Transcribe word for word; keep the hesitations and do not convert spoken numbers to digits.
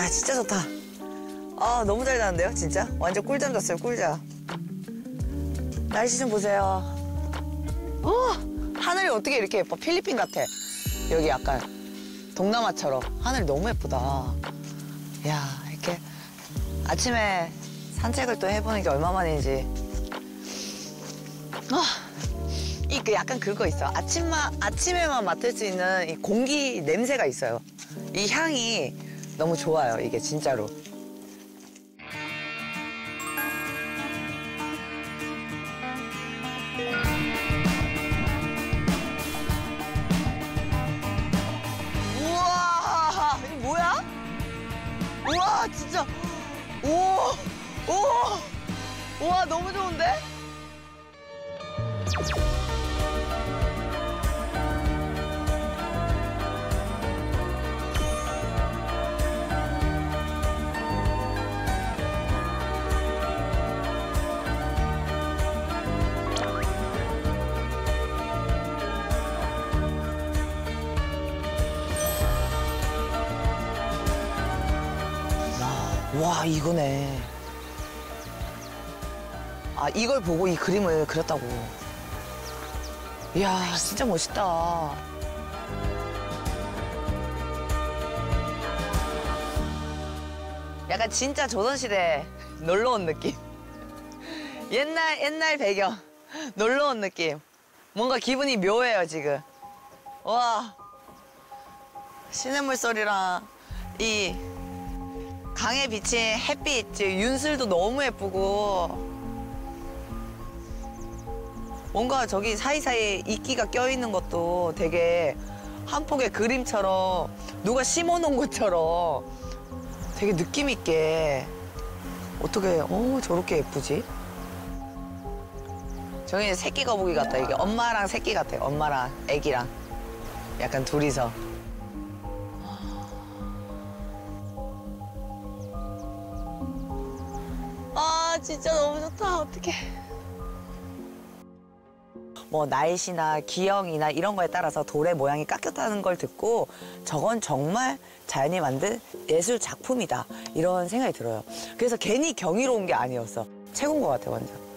야, 진짜 좋다. 아, 너무 잘 자는데요, 진짜? 완전 꿀잠 잤어요, 꿀잠. 날씨 좀 보세요. 어, 하늘이 어떻게 이렇게 예뻐? 필리핀 같아. 여기 약간 동남아처럼. 하늘이 너무 예쁘다. 야, 이렇게 아침에 산책을 또 해보는 게 얼마만인지. 아, 이 그 약간 그거 있어. 아침마, 아침에만 맡을 수 있는 이 공기 냄새가 있어요. 이 향이 너무 좋아요, 이게 진짜로. 우와, 이게 뭐야? 우와, 진짜. 오, 오, 우와, 너무 좋은데? 와, 이거네. 아, 이걸 보고 이 그림을 그렸다고. 이야, 진짜 멋있다. 약간 진짜 조선시대 놀러 온 느낌. 옛날, 옛날 배경. 놀러 온 느낌. 뭔가 기분이 묘해요, 지금. 와. 시냇물 소리랑 이 강에 비친 햇빛, 윤슬도 너무 예쁘고. 뭔가 저기 사이사이에 이끼가 껴있는 것도 되게 한 폭의 그림처럼 누가 심어놓은 것처럼 되게 느낌 있게. 어떻게 어 저렇게 예쁘지? 저기 새끼 거북이 같다. 이게 엄마랑 새끼 같아. 엄마랑 애기랑 약간 둘이서. 아, 진짜 너무 좋다. 어떡해. 뭐 날씨나 기형이나 이런 거에 따라서 돌의 모양이 깎였다는 걸 듣고 저건 정말 자연이 만든 예술 작품이다, 이런 생각이 들어요. 그래서 괜히 경이로운 게 아니었어. 최고인 것 같아, 완전.